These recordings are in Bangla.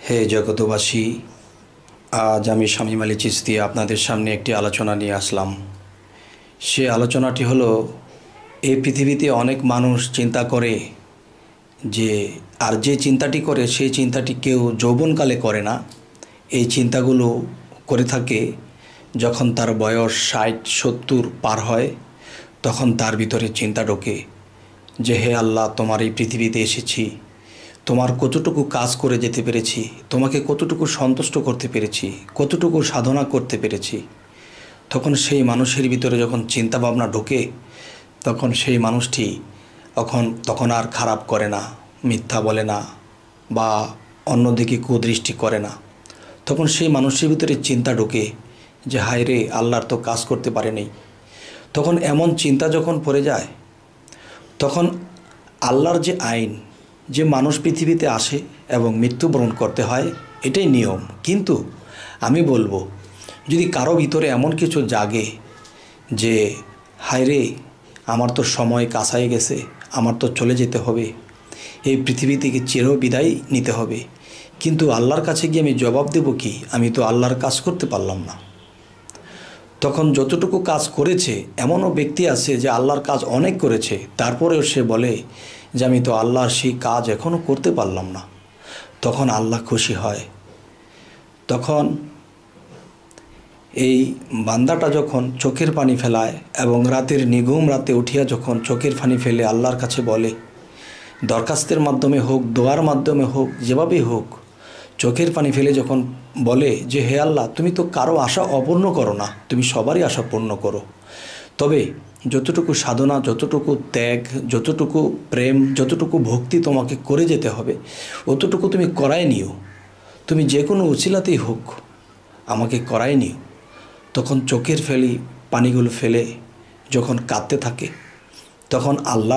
হে জগতবাসী, আজ আমি শামীম আলী চিশতি আপনাদের সামনে একটি আলোচনা নিয়ে আসলাম। সে আলোচনাটি হলো, এই পৃথিবীতে অনেক মানুষ চিন্তা করে যে, আর যে চিন্তাটি করে সেই চিন্তাটি কেউ যৌবনকালে করে না। এই চিন্তাগুলো করে থাকে যখন তার বয়স 60-70 পার হয়, তখন তার ভিতরে চিন্তা ঢোকে যে, হে আল্লাহ, তোমার এই পৃথিবীতে এসেছি, তোমার কতটুকু কাজ করে যেতে পেরেছি, তোমাকে কতটুকু সন্তুষ্ট করতে পেরেছি, কতটুকু সাধনা করতে পেরেছি। তখন সেই মানুষের ভিতরে যখন চিন্তা ভাবনা ঢোকে, তখন সেই মানুষটি তখন আর খারাপ করে না, মিথ্যা বলে না, বা অন্যদিকে কুদৃষ্টি করে না। তখন সেই মানুষের ভিতরে চিন্তা ঢোকে যে, হায় রে, আল্লাহর তো কাজ করতে পারে নাই। তখন এমন চিন্তা যখন পড়ে যায়, তখন আল্লাহর যে আইন, যে মানুষ পৃথিবীতে আসে এবং মৃত্যুবরণ করতে হয়, এটাই নিয়ম। কিন্তু আমি বলবো, যদি কারো ভিতরে এমন কিছু জাগে যে, হায় রে, আমার তো সময় কাছায় গেছে, আমার তো চলে যেতে হবে, এই পৃথিবী থেকে চিরবিদায় নিতে হবে, কিন্তু আল্লাহর কাছে গিয়ে আমি জবাব দেব কি? আমি তো আল্লাহর কাজ করতে পারলাম না। তখন যতটুকু কাজ করেছে, এমনও ব্যক্তি আছে যে আল্লাহর কাজ অনেক করেছে, তারপরেও সে বলে যে, আমি তো আল্লাহর সেই কাজ এখনও করতে পারলাম না। তখন আল্লাহ খুশি হয়। তখন এই বান্দাটা যখন চোখের পানি ফেলায় এবং রাতের নিঘুম রাতে উঠিয়া যখন চোখের পানি ফেলে আল্লাহর কাছে বলে, দরখাস্তের মাধ্যমে হোক, দোয়ার মাধ্যমে হোক, যেভাবেই হোক, চোখের পানি ফেলে যখন বলে যে, হে আল্লাহ, তুমি তো কারো আশা অপূর্ণ করো না, তুমি সবারই আশা পূর্ণ করো। তবে যতটুকু সাধনা, যতটুকু ত্যাগ, যতটুকু প্রেম, যতটুকু ভক্তি তোমাকে করে যেতে হবে, অতটুকু তুমি করাই নিও। তুমি যে কোনো উছিলাতেই হোক আমাকে করাই নিও। তখন চোখের পানিগুলো ফেলে যখন কাঁদতে থাকে, তখন আল্লাহ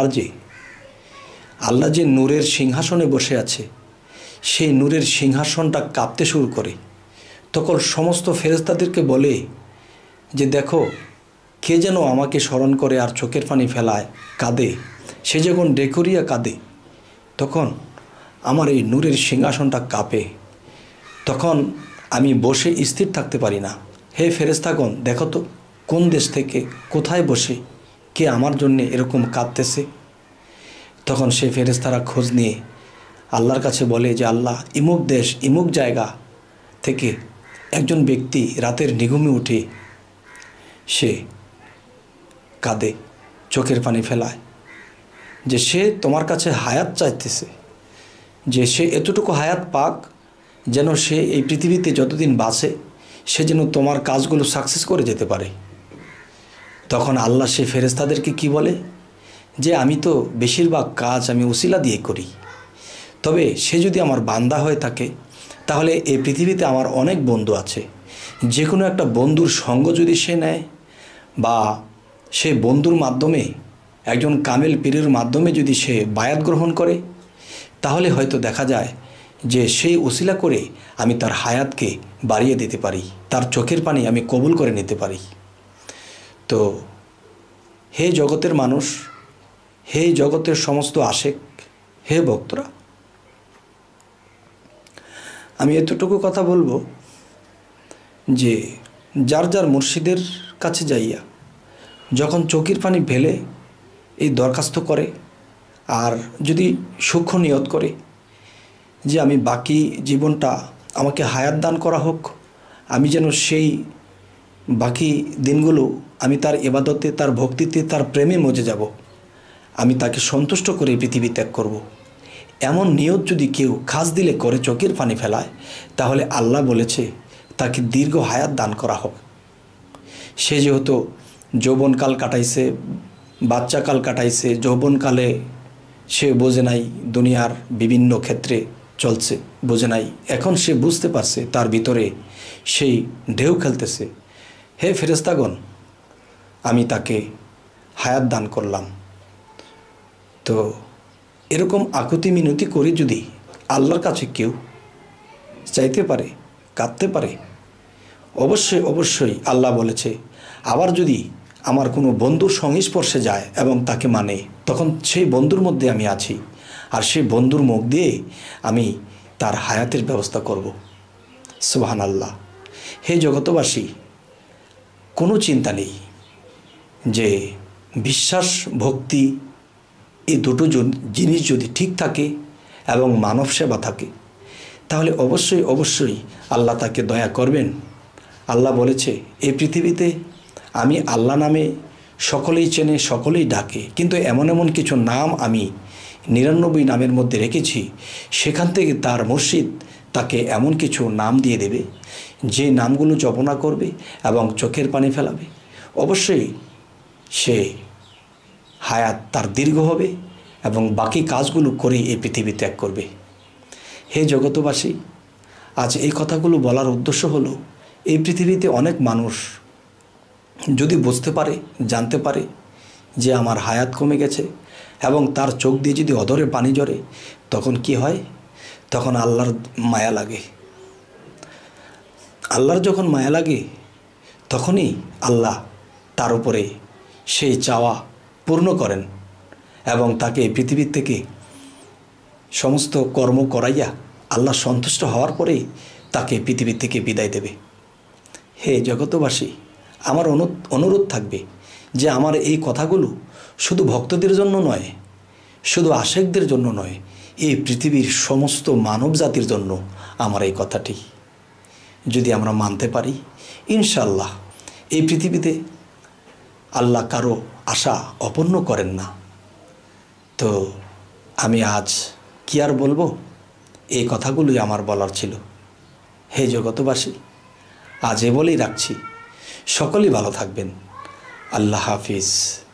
যে নূরের সিংহাসনে বসে আছে, সেই নূরের সিংহাসনটা কাঁপতে শুরু করে। তখন সমস্ত ফেরেশতাদেরকে বলে যে, দেখো, কে যেন আমাকে স্মরণ করে আর চোখের পানি ফেলায়, কাঁদে। সে যখন ডেকরিয়া কাঁদে, তখন আমার এই নূরের সিংহাসনটা কাঁপে। তখন আমি বসে স্থির থাকতে পারি না। হে ফেরেশতাগণ, দেখো তো কোন দেশ থেকে, কোথায় বসে কে আমার জন্যে এরকম কাঁদতেছে। তখন সে ফেরেশতারা খোঁজ নিয়ে আল্লাহর কাছে বলে যে, আল্লাহ, ইমুক দেশ, ইমুক জায়গা থেকে একজন ব্যক্তি রাতের নিঘুমে উঠে সে কাঁদে, চোখের পানি ফেলায়, যে সে তোমার কাছে হায়াত চাইতেছে, যে সে এতটুকু হায়াত পাক যেন সে এই পৃথিবীতে যতদিন বাঁচে সে যেন তোমার কাজগুলো সাকসেস করে যেতে পারে। তখন আল্লাহ সে ফেরেশতাদেরকে কি বলে যে, আমি তো বেশিরভাগ কাজ আমি উসিলা দিয়ে করি, তবে সে যদি আমার বান্দা হয়ে থাকে, তাহলে এই পৃথিবীতে আমার অনেক বন্ধু আছে। যে কোনো একটা বন্ধুর সঙ্গ যদি সে নেয়, বা সে বন্ধুর মাধ্যমে, একজন কামেল পীরের মাধ্যমে যদি সে বায়াত গ্রহণ করে, তাহলে হয়তো দেখা যায় যে সেই উসিলা করে আমি তার হায়াতকে বাড়িয়ে দিতে পারি, তার চোখের পানি আমি কবুল করে নিতে পারি। তো হে জগতের মানুষ, হে জগতের সমস্ত আশেক, হে ভক্তরা, আমি এতটুকু কথা বলবো যে, যার যার মুর্শিদের কাছে যাইয়া যখন চোখের পানি ফেলে এই দরখাস্ত করে, আর যদি সূক্ষ্ম নিয়ত করে যে, আমি বাকি জীবনটা আমাকে হায়াত দান করা হোক, আমি যেন সেই বাকি দিনগুলো আমি তার ইবাদতে, তার ভক্তিতে, তার প্রেমে মজে যাব, আমি তাকে সন্তুষ্ট করে পৃথিবী ত্যাগ করব, এমন নিয়ত যদি কেউ খাস দিলে করে চোখের পানি ফেলায়, তাহলে আল্লাহ বলেছে তাকে দীর্ঘ হায়াত দান করা হোক। সে যেহেতু যৌবনকাল কাটাইছে, বাচ্চাকাল কাটাইছে, যৌবনকালে সে বোঝে নাই দুনিয়ার বিভিন্ন ক্ষেত্রে চলছে, বোঝে নাই, এখন সে বুঝতে পারছে, তার ভিতরে সেই ঢেউ খেলতেছে। হে ফেরেশতাগণ, আমি তাকে হায়াত দান করলাম। তো এরকম আকুতি মিনতি করে যদি আল্লাহর কাছে কেউ চাইতে পারে, কাঁদতে পারে, অবশ্যই আল্লাহ বলেছে, আবার যদি আমার কোনো বন্ধুর সংস্পর্শে যায় এবং তাকে মানে, তখন সেই বন্ধুর মধ্যে আমি আছি, আর সেই বন্ধুর মুখ দিয়ে আমি তার হায়াতের ব্যবস্থা করব। সুবহানাল্লাহ। হে জগতবাসী, কোনো চিন্তা নেই যে বিশ্বাস ভক্তি এই দুটো জিনিস যদি ঠিক থাকে এবং মানব সেবা থাকে, তাহলে অবশ্যই অবশ্যই আল্লাহ তাকে দয়া করবেন। আল্লাহ বলেছে, এই পৃথিবীতে আমি আল্লাহ নামে সকলেই চেনে, সকলেই ডাকে, কিন্তু এমন এমন কিছু নাম আমি 99 নামের মধ্যে রেখেছি, সেখান থেকে তার মুর্শিদ তাকে এমন কিছু নাম দিয়ে দেবে, যে নামগুলো জপনা করবে এবং চোখের পানি ফেলাবে, অবশ্যই সে হায়াত তার দীর্ঘ হবে এবং বাকি কাজগুলো করেই এই পৃথিবী ত্যাগ করবে। হে জগতবাসী, আজ এই কথাগুলো বলার উদ্দেশ্য হলো, এই পৃথিবীতে অনেক মানুষ যদি বুঝতে পারে, জানতে পারে যে আমার হায়াত কমে গেছে এবং তার চোখ দিয়ে যদি অধরে পানি ঝরে, তখন কি হয়? তখন আল্লাহর মায়া লাগে। আল্লাহর যখন মায়া লাগে, তখনই আল্লাহ তার উপরে সেই চাওয়া পূর্ণ করেন এবং তাকে পৃথিবীর থেকে সমস্ত কর্ম করাইয়া আল্লাহ সন্তুষ্ট হওয়ার পরেই তাকে পৃথিবী থেকে বিদায় দেবে। হে জগতবাসী, আমার অনুরোধ থাকবে যে আমার এই কথাগুলো শুধু ভক্তদের জন্য নয়, শুধু আশেকদের জন্য নয়, এই পৃথিবীর সমস্ত মানব জাতির জন্য আমার এই কথাটি যদি আমরা মানতে পারি, ইনশাআল্লাহ এই পৃথিবীতে আল্লাহ কারো আশা অপূর্ণ করেন না। তো আমি আজ কি আর বলবো, এই কথাগুলোই আমার বলার ছিল। হে জগতবাসী, আজ এ বলেই রাখছি। সকলেই ভালো থাকবেন। আল্লাহ হাফিজ।